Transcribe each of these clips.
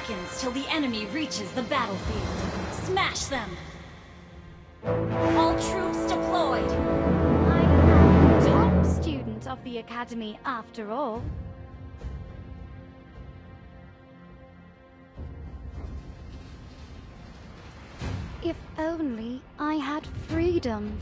seconds till the enemy reaches the battlefield. Smash them! All troops deployed! I am the top student of the Academy after all. If only I had freedom.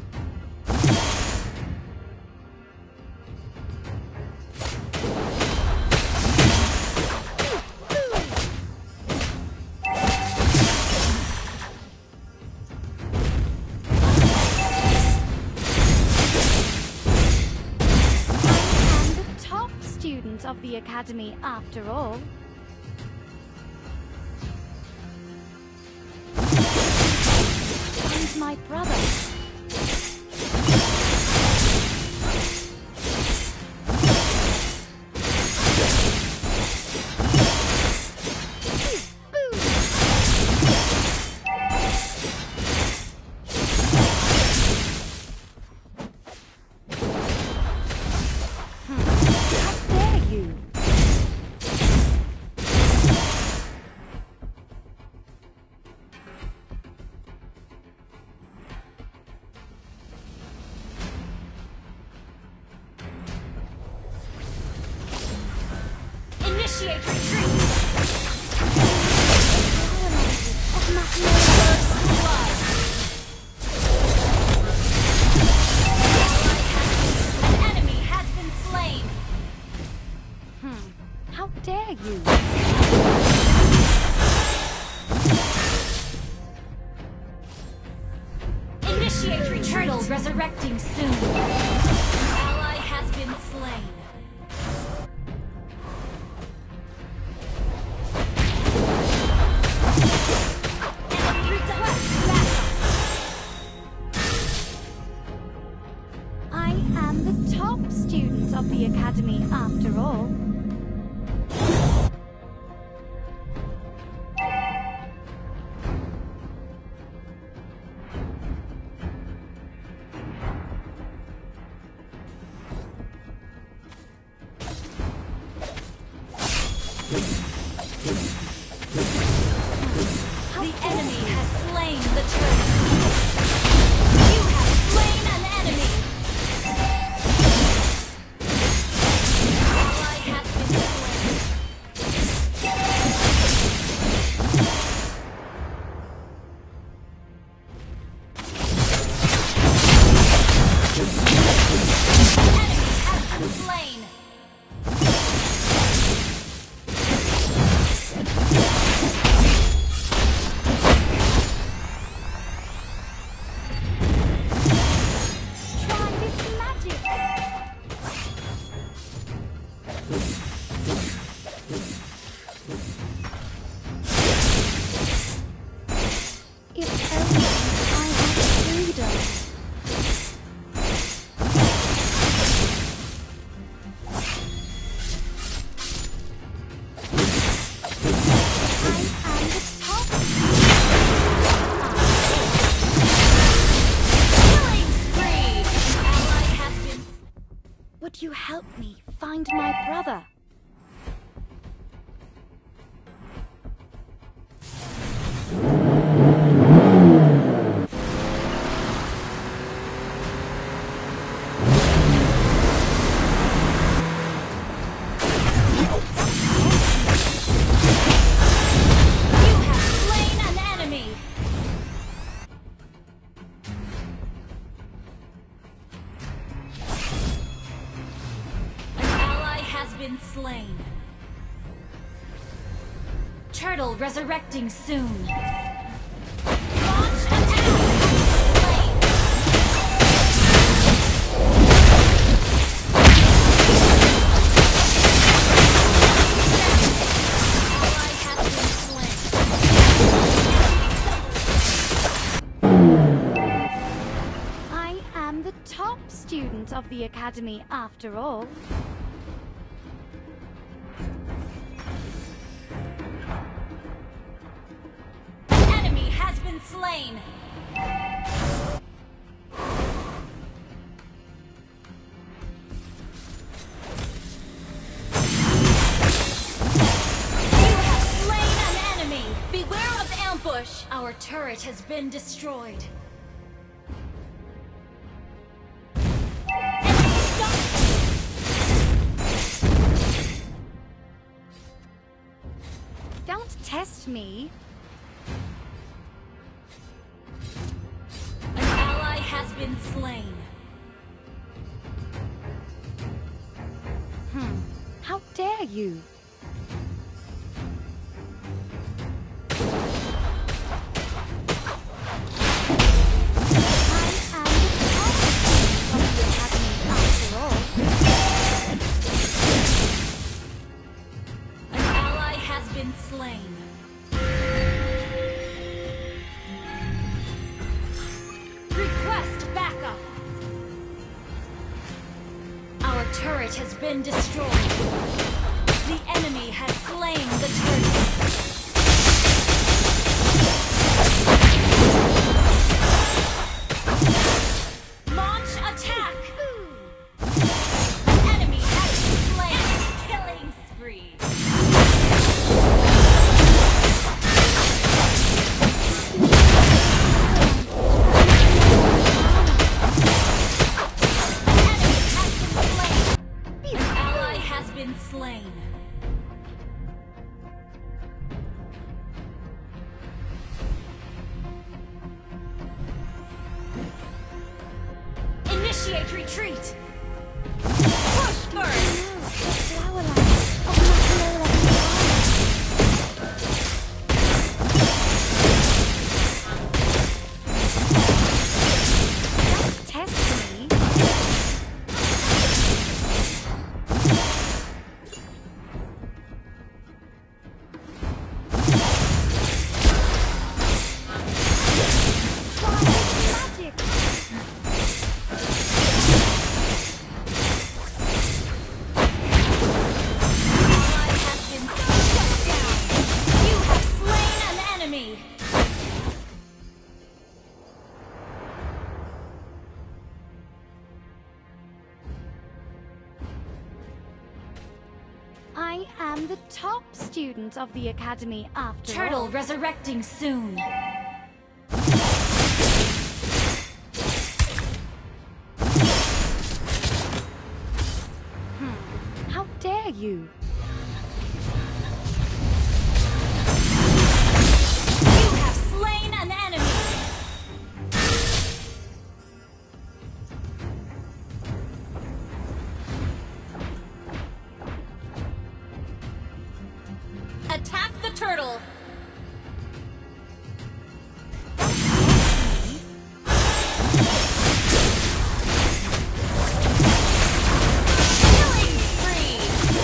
Of the Academy after all. And my brother. Initiate retreat! An enemy has been slain! How dare you! Initiate retreat! Turtle resurrecting soon! Ally has been slain! Students of the Academy after all. The enemy has slain the turtle. You have slain an enemy. Would you help me find my brother? Been slain. Turtle resurrecting soon. Launch attack! Slain. Ally has been slain. I am the top student of the Academy after all. Slain. You have slain an enemy. Push. Our turret has been destroyed. Don't test me. An ally has been slain. How dare you? Slain. Request backup. Our turret has been destroyed. The enemy has slain the turret. Launch attack. An enemy has been slain. Killing spree. Slain. Initiate retreat. Push first. I am the top student of the Academy after Turtle all. resurrecting soon. How dare you? You have slain an enemy. Attack the turtle! Killing spree!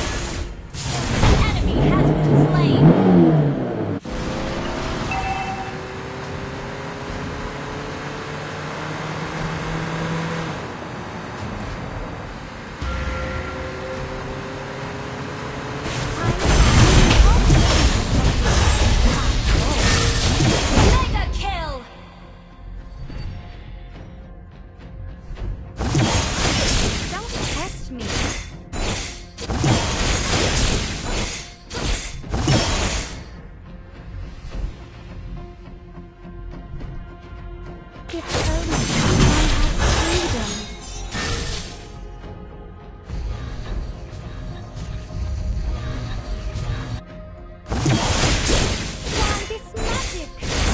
An enemy has been slain! Mega kill! Don't test me. If only I had freedom. Why this magic?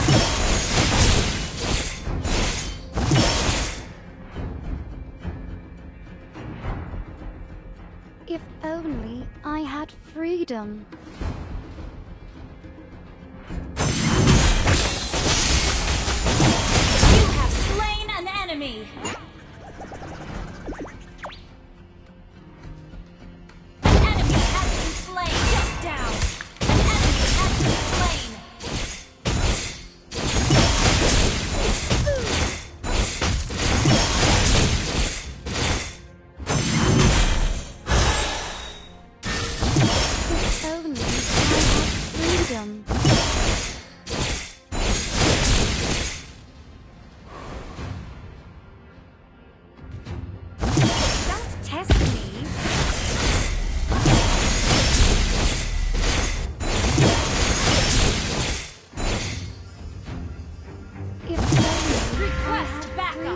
If only I had freedom. You have slain an enemy! An enemy has been slain! Shut down! An enemy has been slain! If only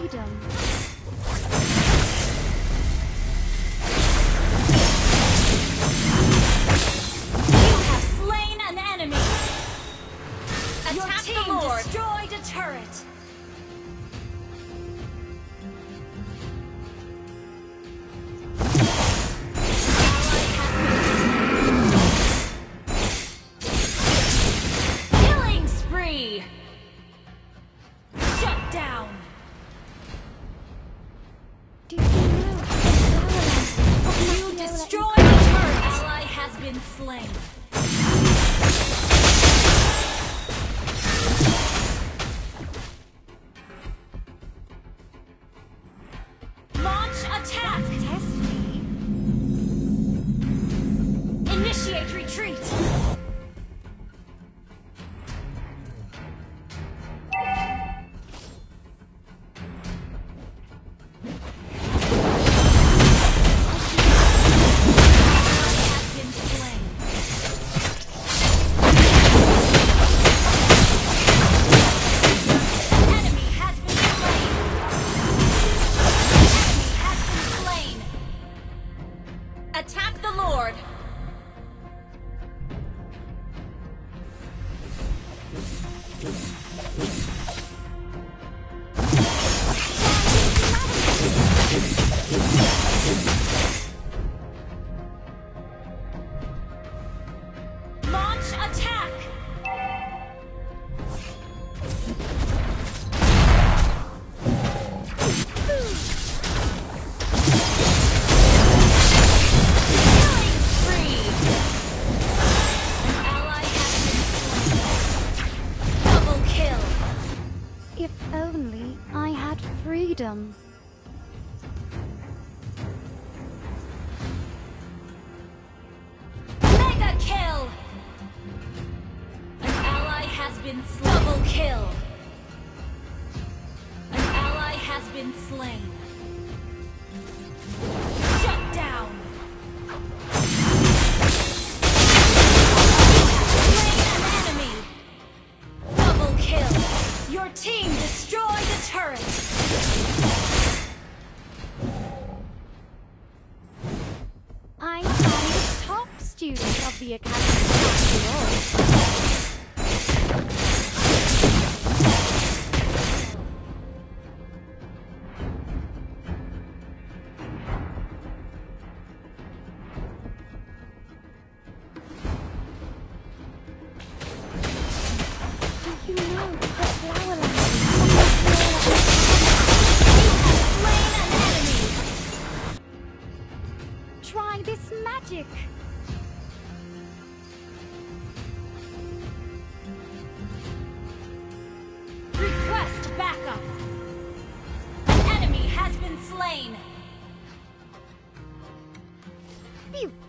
freedom. You have slain an enemy. Your Attack team the Lord. destroyed a turret. Killing spree. Shut down. Do you know You destroyed a turret. Ally has been slain. Launch attack. Test me? Initiate retreat. Has been slain. An enemy has been slain. Enemy has been slain. Attack the Lord. Launch attack. Killing spree. An ally has been slain. Double kill. If only I had freedom. Mega kill. An ally has been slain. Double kill. An ally has been slain. Shut down. Slain an enemy. Double kill. Your team destroyed a turret. I am the top student of the Academy after all. Do you know the flower language? Slain an enemy. Try this magic! Request backup. An enemy has been slain. Phew!